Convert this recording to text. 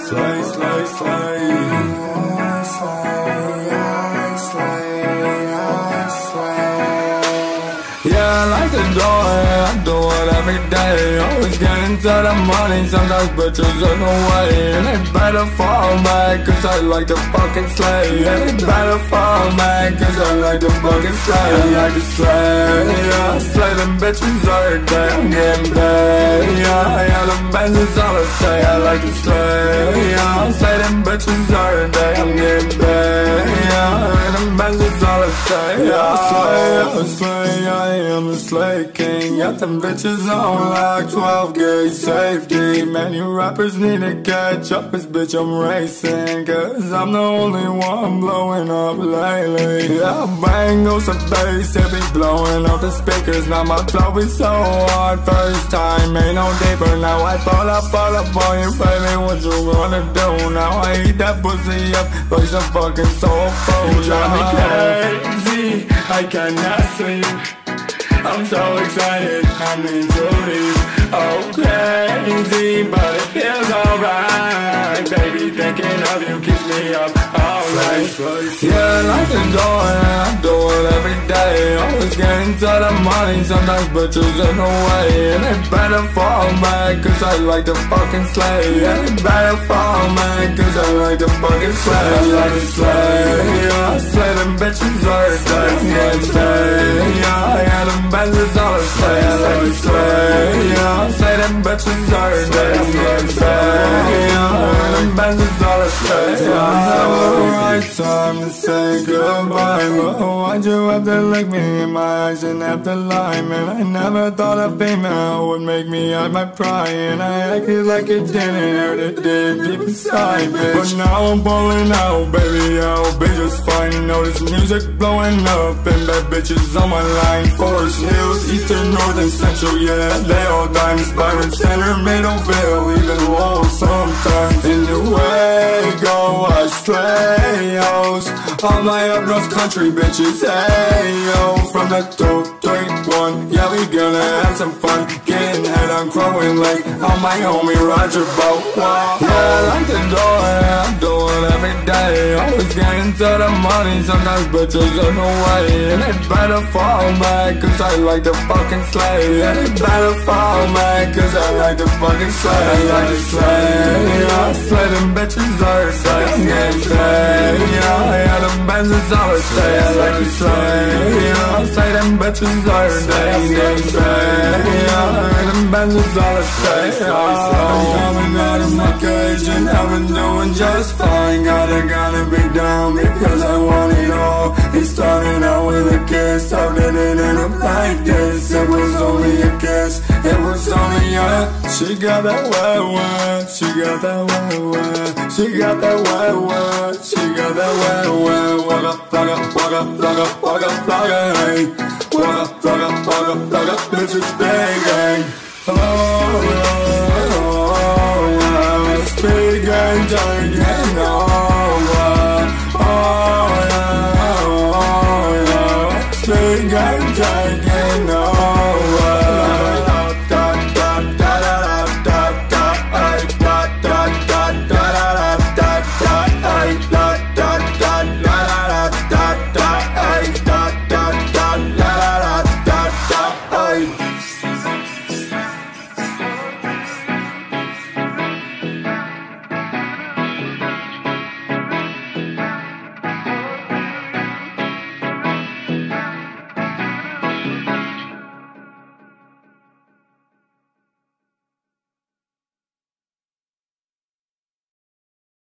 Slay, slay, slay. Yeah, I like to do it, I do it every day. Always getting to the money, sometimes bitches in the way. And they better fall back, cause I like to fucking slay. And they better fall back, cause I like to fucking slay. I like to slay, yeah, slay them bitches every day. I'm getting paid, yeah, them bands is all I say. I like to slay, yeah, slay them bitches every day. I'm getting paid, yeah, them bands is all I say. Yeah, I slay, I am a slay king. Got them bitches on like 12 gauge safety. Man, you rappers need to catch up, this bitch I'm racing. Cause I'm the only one blowing up lately. Yeah, bang goes the bass, it be blowing up the speakers. Now my flow is so hard, first time ain't no deeper. Now I fall up on you, baby, what you gonna do? Now I eat that pussy up like some fucking soul food. You drive me crazy, I cannot sleep. I'm so excited, I'm into these. Oh crazy, but it feels alright. Baby, thinking of you keeps me up all night. Yeah, I like to do it, I do it every day. Always getting to the money, sometimes bitches in the way. And they better fall back, cause I like to fucking slay. Yeah, they better fall back, cause I like to fucking slay. I like to slay, yeah, I slay them bitches every day. I'm getting paid, yeah, them bands is all I say. I like to slay, yeah, I slay them bitches every day. I'm getting paid, yeah, them bands is all I say. Yeah, never the right time to say goodbye, but why'd you have to look me in my eyes and have to lie, man? I never thought a female would make me out my pride, and I acted like it didn't hurt, it did deep inside, bitch. But now I'm balling out, baby, I'll be just fine. You know this music blowing up, and bad bitches on my line. Forest Hills, Eastern, Northern, Central, yeah, they all dimes. Byron Center, Middleville, even low sometimes. In the way go, I slay, yo's. All my up north country bitches, hey, yo. From the 2, 3, 1, yeah, we gonna have some fun. Getting head on Crowing Lake, on my homie Roger Boat. Yeah, I like to do it, I do it every day. Always getting to the money, sometimes bitches in the way. And they better fall back, cause I like to fucking slay. Yeah, they better fall back, cause I like to fucking slay. I like to slay, yeah, I slay them bitches every day. I'm getting paid, yeah, them bands is all I say. I like to slay, yeah, I slay them bitches every day. I'm getting paid, yeah, them bands is all I say. I'm coming out of my cage and I've been doing just fine. Gotta be down because I want it all. It started out with a kiss, how did it end up like this? It was only a kiss, it was only a. She got that wet, she got that wet, she got that wet, she got that wet. Waka, flagga, waka, flagga, waka, flagga, hey. Waka, flagga, waka, flagga, bitches bang, gang. Oh,